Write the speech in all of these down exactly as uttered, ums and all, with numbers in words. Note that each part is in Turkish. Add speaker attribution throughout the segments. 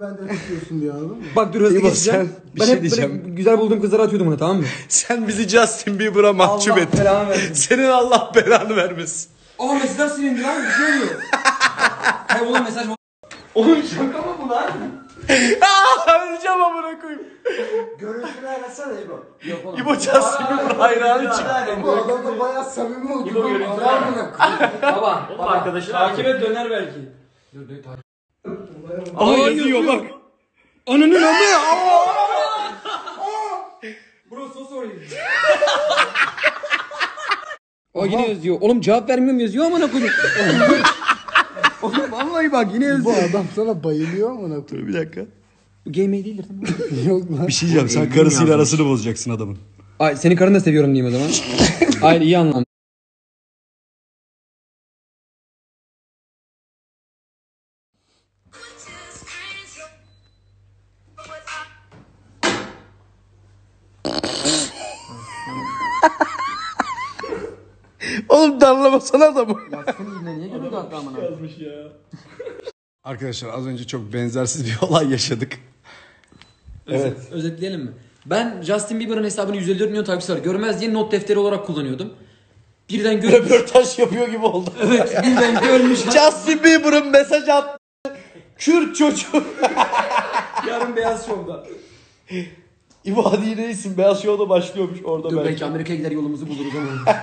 Speaker 1: Ben de tutuyorsun diye anladın mı?
Speaker 2: Bak dur hızlı
Speaker 3: İbo,
Speaker 2: geçeceğim.
Speaker 3: sen bir
Speaker 2: Ben
Speaker 3: şey
Speaker 2: hep böyle
Speaker 3: diyeceğim.
Speaker 2: güzel bulduğum kızlara atıyordum ona, tamam mı?
Speaker 3: Sen bizi Justin Bieber'a mahcup
Speaker 2: Allah
Speaker 3: ettin.
Speaker 2: belanı versin.
Speaker 3: Senin Allah belanı vermesin.
Speaker 2: Aa mesajlar silindi lan, bir şey oluyor. Hayır oğlum mesaj... Oğlum şaka mı bu lan?
Speaker 3: Aaa öleceğim amına koyayım.
Speaker 1: Görüntülü arasana İbo.
Speaker 2: Yok oğlum.
Speaker 3: İbo Justin Bieber hayranı çıktı.
Speaker 1: Bu adam da bayağı samimi oldu.
Speaker 2: İbo görüntülü
Speaker 1: Adamına
Speaker 2: Baba, baba
Speaker 4: arkadaşın
Speaker 2: takip et döner belki. Dur dur takip.
Speaker 3: Aa yazıyor bak.
Speaker 2: Ananın amı. Bro so sorry. Aa yine yazıyor. Oğlum cevap vermiyorum yazıyor amına koyayım. Oğlum vallahi bak yine
Speaker 1: Bu
Speaker 2: yazıyor.
Speaker 1: adam sana bayılıyor amına koyayım.
Speaker 3: Bir dakika.
Speaker 2: Bu gay may değildir tamam.
Speaker 1: Yok lan.
Speaker 3: Bir şey diyeceğim, sen karısıyla arasını bozacaksın adamın.
Speaker 2: Ay seni karını da seviyorum diyeyim o zaman. Hayır iyi anlam.
Speaker 3: Oğlum darlamasana adamı.
Speaker 2: Ya senin yine niye gülüyordu hatta amına?
Speaker 4: Yazmış ya.
Speaker 3: Arkadaşlar az önce çok benzersiz bir olay yaşadık.
Speaker 2: Evet. Özetleyelim mi? Ben Justin Bieber'ın hesabını yüz elli dört milyon takipçisi var. Görmez diye not defteri olarak kullanıyordum. Birden görmüş.
Speaker 3: Röportaj yapıyor gibi oldu.
Speaker 2: Evet birden görmüş.
Speaker 3: Justin Bieber'ın mesaj attı. Kürt çocuğu.
Speaker 2: Yarın Beyaz Şov'da.
Speaker 3: İbo hadi yine iyisin. Beyaz Show'da başlıyormuş orada
Speaker 2: Dur
Speaker 3: belki.
Speaker 2: belki Amerika'ya gider yolumuzu buluruz ama.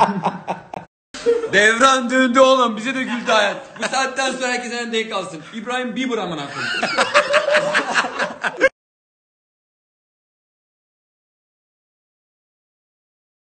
Speaker 2: Devran döndü oğlum. Bize de güldü hayat. Bu saatten sonra herkese denk kalsın. İbrahim Bieber amına koyayım.